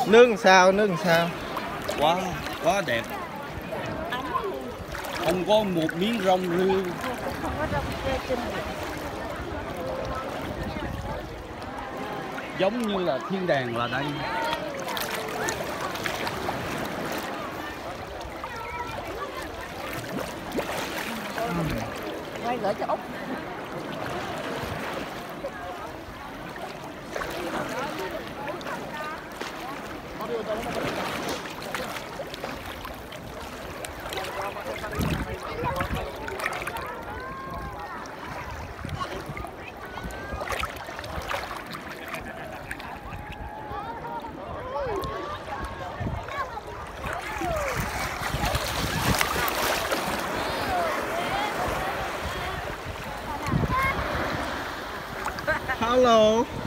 Nướng sao, nướng sao? Quá đẹp. Không có một miếng rong rêu. Không có rong rêu trên. Giống như là thiên đàng là đây. Quay gửi cho Út. Hello.